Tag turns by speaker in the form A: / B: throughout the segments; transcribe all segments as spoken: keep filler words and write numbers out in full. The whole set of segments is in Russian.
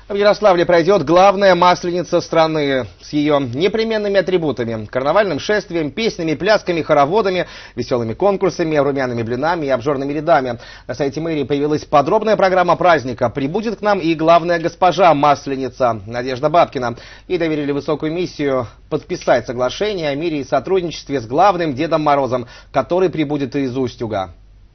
A: В Ярославле пройдет главная масленица страны с ее непременными атрибутами: карнавальным шествием, песнями, плясками, хороводами, веселыми конкурсами, румяными блинами и обжорными рядами. На сайте мэрии появилась подробная программа праздника. Прибудет к нам и главная госпожа Масленица Надежда Бабкина. Ей доверили высокую миссию подписать соглашение о мире и сотрудничестве с главным Дедом Морозом, который прибудет из Устюга.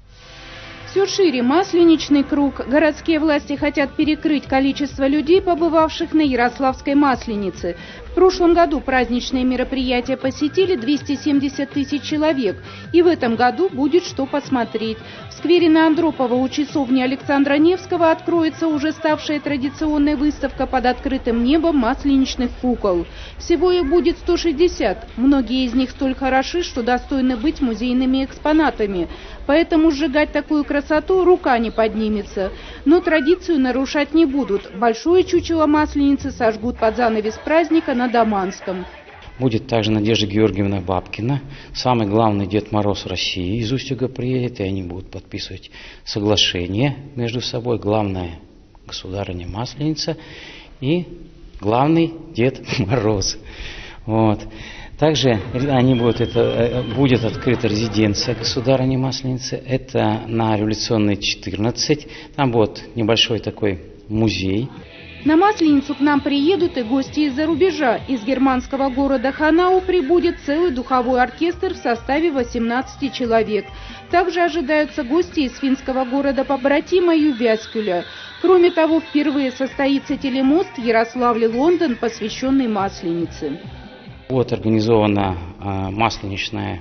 B: Все шире масленичный круг. Городские власти хотят перекрыть количество людей, побывавших на Ярославской Масленице. В прошлом году праздничные мероприятия посетили двести семьдесят тысяч человек. И в этом году будет что посмотреть. В сквере на Андропова у часовни Александра Невского откроется уже ставшая традиционная выставка под открытым небом масленичных кукол. Всего их будет сто шестьдесят. Многие из них столь хороши, что достойны быть музейными экспонатами. Поэтому сжигать такую красоту рука не поднимется. Но традицию нарушать не будут. Большое чучело масленицы сожгут под занавес праздника на Даманском.
C: Будет также Надежда Георгиевна Бабкина, самый главный Дед Мороз России, из Устюга приедет, и они будут подписывать соглашение между собой. Главная государыня Масленица и главный Дед Мороз. Вот. Также они будут, это, будет открыта резиденция государыни Масленицы. Это на Революционной четырнадцать. Там будет небольшой такой музей.
B: На Масленицу к нам приедут и гости из-за рубежа. Из германского города Ханау прибудет целый духовой оркестр в составе восемнадцати человек. Также ожидаются гости из финского города-побратима Ювяскюля. Кроме того, впервые состоится телемост Ярославль-Лондон, посвященный Масленице.
C: Будет организовано э, масленичное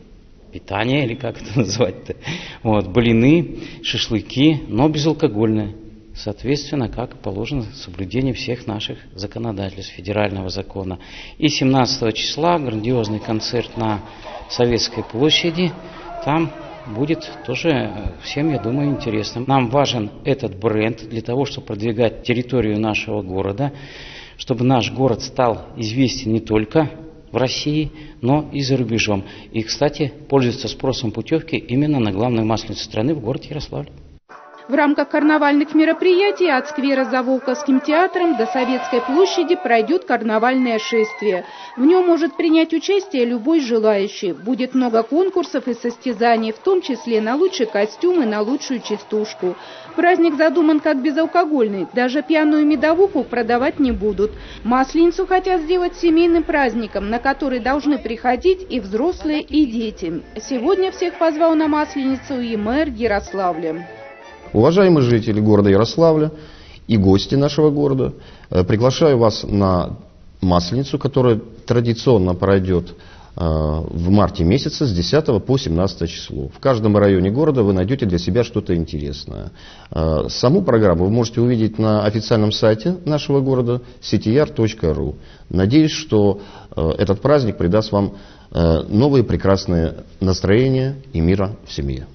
C: питание, или как это назвать-то, вот, блины, шашлыки, но безалкогольное. Соответственно, как и положено, соблюдение всех наших законодательств, федерального закона. И семнадцатого числа грандиозный концерт на Советской площади. Там будет тоже всем, я думаю, интересно. Нам важен этот бренд для того, чтобы продвигать территорию нашего города, чтобы наш город стал известен не только в России, но и за рубежом. И, кстати, пользуется спросом путевки именно на главную масленицу страны в городе Ярославль.
B: В рамках карнавальных мероприятий от сквера за Волковским театром до Советской площади пройдет карнавальное шествие. В нем может принять участие любой желающий. Будет много конкурсов и состязаний, в том числе на лучший костюм и на лучшую частушку. Праздник задуман как безалкогольный, даже пьяную медовуху продавать не будут. Масленицу хотят сделать семейным праздником, на который должны приходить и взрослые, и дети. Сегодня всех позвал на Масленицу и мэр Ярославля.
D: Уважаемые жители города Ярославля и гости нашего города, приглашаю вас на Масленицу, которая традиционно пройдет в марте месяце с десятого по семнадцатое число. В каждом районе города вы найдете для себя что-то интересное. Саму программу вы можете увидеть на официальном сайте нашего города ситияр точка ру. Надеюсь, что этот праздник придаст вам новые прекрасные настроения и мира в семье.